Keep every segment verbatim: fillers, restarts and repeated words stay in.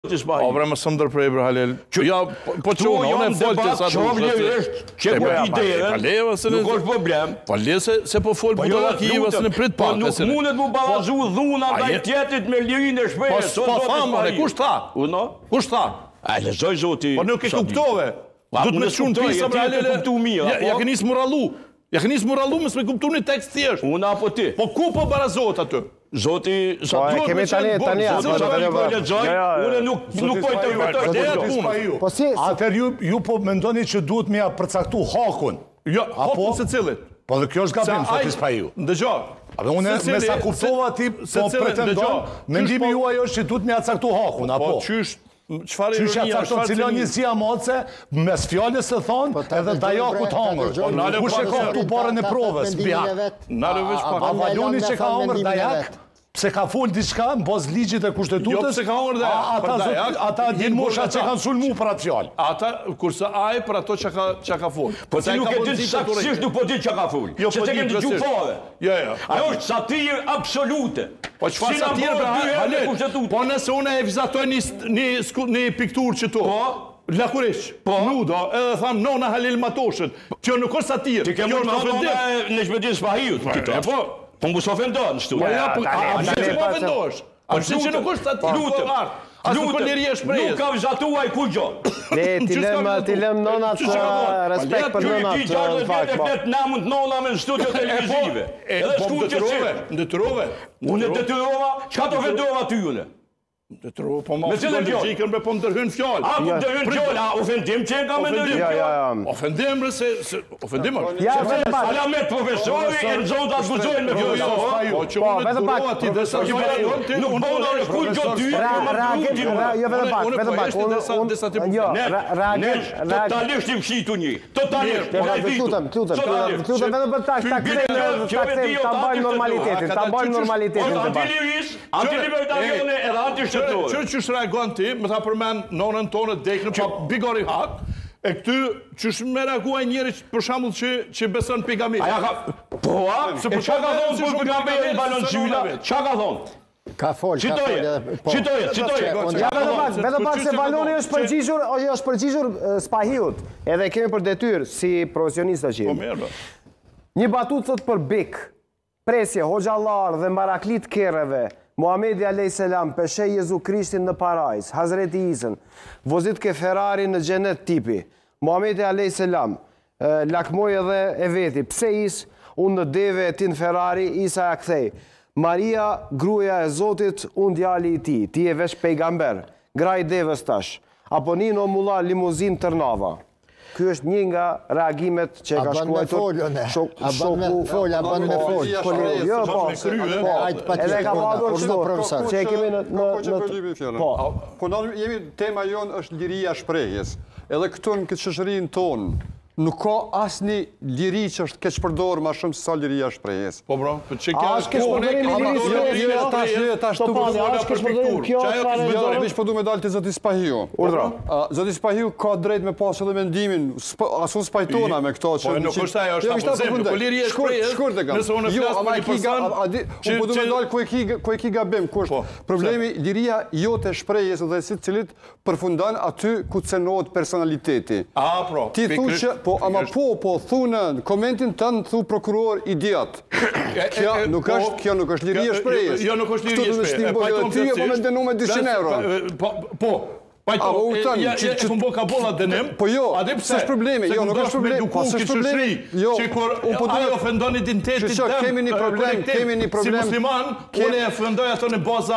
O, bre, më së ndërprej, bre, Halil. Ja, po që unë, unë e folë të sa të është, që po ideën, nuk është problem. Po le se po folë budallaki, se në prit pak. Po nuk mundet mu balazu dhuna ndaj tjetrit me lirinë e shprehjes. Po thamore, kush tha? Uno? Kush tha? A, lezoj zoti. Po nuk e kuptove. Du të me shumë të pisa, bre, Halil. Ja këni smurallu. Ja këni smurallu me s'me kuptu një tekst thjesht. Unë apo ti? Po ku po barazot aty? Zoti, sa duhet me qenë tani, unë nuk pojtë të vërtoj. Po si? Atër ju po mendoni që duhet me ja përcaktu hakun. Jo, hakun se cilit. Po dhe kjo është gabim, Sotis Pahiu. Ndëgjo. Unë me sa kuptova ti po pretendon, mendimi juaj është që duhet me ja caktu hakun, apo? Po, qysh, qëfar e Qysh ja cakton cilon një si amoce, mes fjallës të thonë, edhe dajaku të hangër. Kush e ka këtu barën e provës, bjak? A valoni që ka hangër dajak? Pse ka folë diçka në bazë ligjit e kushtetutës? Jo, pse ka hangër dajak. Ata din mosha që kanë sulmu për atë fjallë. Ata, kurse aj për ato që ka folë. Po ti nuk e dinë saksisht nuk po dinë që ka folë. Që të kemë të gjufove. Jo, jo. Ajo është satirë absolute. Po qëfar satirë, bre, po nëse une e vizatoj një piktur që to, lakurish, nudo, edhe thamë nona Halil Matoshën, kjo nuk është satirë. Ti kemë në nona në Shmedin Spahiut. Po më së ofendonë në studia. A përse që po ofendosh? A përse që nuk është satirë? Lutëm. A së për njëri e shprejës? Nuk ka vizatuaj ku gjo. Ne, ti lem nonat respekt për nonat në fakt. Ti vetë namën të nona me në studio televizive. Edhe shku që që. Ndëtërove. Unë ndëtërova, qka të ofendova ty une? Ndëtërove, po ma fëllë me po më dërhyn fjallë. A, po më dërhyn fjallë, a ofendim që e ka me dërhyn fjallë? Ofendim, bre, se... Ofendim, bre. Ja, vetë pak. Ala me të profesori e në zonë të akuzojnë me profesori. Po, që unë të durova ti dhe sa që të nuk bona në shkull gjo ty, jo, vetë pak, vetë pak. Jo, reagim, totalisht i mshitu një. Totalisht. Lutem, lutem, lutem, vetë për tak, tak krejnë, tak krejnë, ta mbajnë normalitetin, ta mbajnë normalitetin të bashkë. Antiliris, antilibertarione edhe antishtetrore. Që që shreagon ti, me tha përmen nonën tonë të deknë, pa bigori hak, e këty që shme reaguaj njeri për shambull që besën pigami. Aja ka... Po, a? E qa ka thonë për pigami e balon qyla? Qa ka thonë? Ka folë, ka folë. Qitoje, qitoje. Ja, vetë pak, vetë pak se Valoni është përgjishur, është përgjishur Spahiut, edhe kemi për detyrë, si profesionista që jemi. Një batut thot për bik, presje, hoxhallar dhe mbaraklit kereve, Muhamedi alayhis salam, peshe Jezu Krishtin në parajs, Hazreti Isën, vozit ke Ferrari në xhenet tipi. Muhamedi alayhis salam, lakmoj edhe e veti, pse is, unë në deve e ti në Ferrari, Isa ja kthej. Maria, gruaja e Zotit, unë djali i ti, ti e vesh pejgamber, gra i devës tash, apo nino mulla limuzin tërnava. Ky është një nga reagimet që ka shkuajtur shoku. A ban me folë, a ban me folë. Jo, po, edhe ka padur kështu, që e kemi në... Po, këndon jemi, tema jonë është liria shprehjes. Edhe këtu në këtë shoqërinë tonë, nuk ka asnjë liri që është keq përdorur më shumë se sa liria shprehjes. Po bro, po çka ka? A është keq përdorimi i lirisë? Tash tash tu është keq përdorimi kjo është veç po du me dalë te zoti Spahiu. Urdhra. Zoti Spahiu ka drejt me pas edhe mendimin, asun spajtona me këto që... Po nuk është ajo, është apozim, po liria shprehjes. Nëse unë flas për një person, unë po du me dalë ku e ki ku e ki gabim, ku është problemi, liria jote shprehjes dhe si cilit përfundon aty ku cenohet personaliteti. A, pro. Ti thu që po, ama po, po, thunë, komentin tënë, thu prokuror idiot. Kjo nuk është, kjo nuk është liria shprehjes. Jo, nuk është liria shprehjes. Kështu të në shtimë ti, po me denu me dyqind euro. Po, pajto, e këmë bo ka bolla dënim. Po jo, së është problemi, jo, nuk është problemi. Po, së është problemi, jo, unë ajo ofendon identitetin tëmë. Kemi një problem, kemi një problem. Si musliman, unë e ofendoj ato në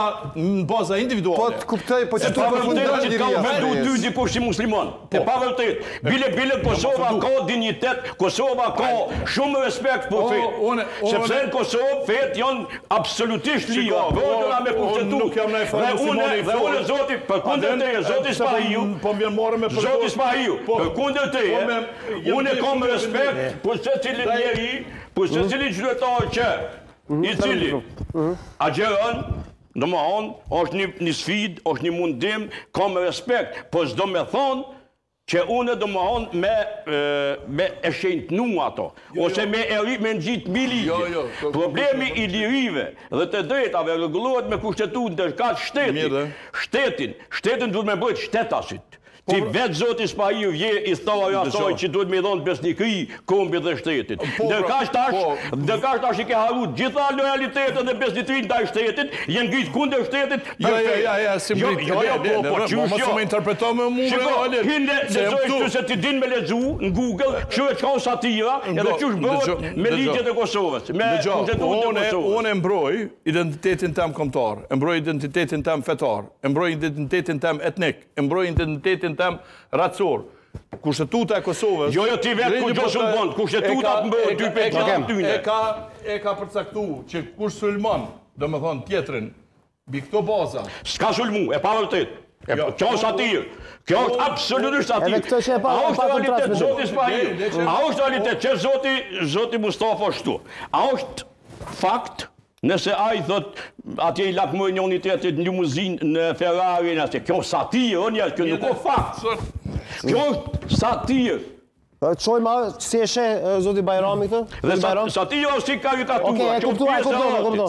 baza individuale. Po të kuptoj, po që të përfundon liria shprehjes. Me du ty dikush si musliman. E pa vërtet. Bile, bile Kosova ka dignitet, Kosova ka shumë respekt për fetë. Sepse në Kosovë fetë janë absolutisht liga. Vërdëra me kushtetu. Dhe unë zoti, për kundër të e, Zoti Spahiu, Zoti Spahiu, për kundër të e, unë e kam respekt për se cilin njeri, për se cilin qytetar që, i cili, agjeron, do më thonë, është një sfid, është një mundim, kam respekt, për s'do me thonë, që unë do më honë me, me e shenjtnu ato, ose me e me në gjitë mi ligje. Problemi i lirive dhe të drejtave rregullohet me kushtetutën ndërkohë shtetin. Shtetin, shtetin duhet me bëjt shtetasit. Ti vetë Zoti Spahiu vje i thoi asoj që duhet me dhonë besnikëri kombit dhe shtetit. Ndërkash tash, ndërkash tash i ke harut gjitha lojalitetet dhe besnitrin ndaj shtetit, jenë ngritë kundër shtetit. Jo, jo, jo, jo, si Jo, mbritë. jo, jo, po, po, qysh jo. Mos më interpreto me mu. Shiko, hinde lexoj kështu se ti din me lexu në Google, kështu e çka satira, edhe qysh bëhet me ligjet e Kosovës, me kushtetutën e Kosovës. Unë e mbroj identitetin tem kombëtar, e mbroj identitetin tem fetar, e mbroj identitetin tem etnik, e mbroj identitetin tem racor. Kushtetuta e Kosovës... Jo, jo, ti vetë ku gjo shumë bënd, kushtetuta të mbërë, ty për gjatë tyne. E ka përcaktu që kush sulmon, do me thonë tjetrin, bi këto baza... S'ka sulmu, e pa vërtet. Kjo është satirë. Kjo është absolutisht satirë. Edhe këto që e pa A është vërtet realitet Zoti Spahiu? A është realitet që Zoti, Zoti Mustafa shtu? A është fakt? Nëse a i thot, atje i lakmoj një unitetit në limuzin në Ferrari, nëse kjo satirë, o njërë, kjo nuk o fakt. Kjo është satirë. Qoj ma, si e she, Zoti Bajrami këtë? Dhe satirë është si karikaturë. Oke, e kuptu, e kuptu, e kuptu.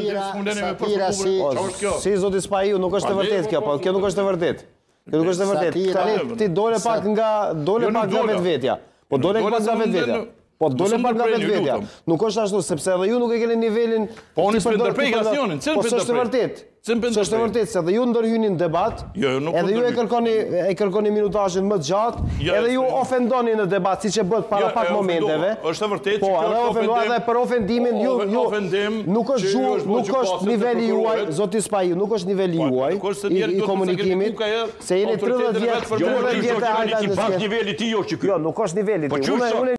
Satira si... Si Zoti Spahiu, nuk është të vërtet kjo, po kjo nuk është të vërtet. Kjo nuk është të vërtet. Tani, ti dole pak nga, dole pak nga vetë vetja. Po dole pak nga vetë vetja. Po dole pak nga vetë vetja. Nuk është ashtu, sepse edhe ju nuk e keni nivelin... Po unë s'për ndërprej gacionin, cënë Po për së është të vërtet. Së është të vërtet, se edhe ju ndërhynin debat, edhe ju e kërkoni minutazhin më të gjatë, edhe ju ofendoni në debat, si që bët para pak momenteve. është të vërtet Po, edhe ofendoj edhe për ofendimin, ju nuk është gjuhë, nuk është niveli juaj, Zoti Spahiu, nuk është niveli juaj i komunikimit, se jeni tridhjetë vjetë, tridhjetë vjetë e hajta në niveli ti jo që kjo. Jo, nuk është niveli ti.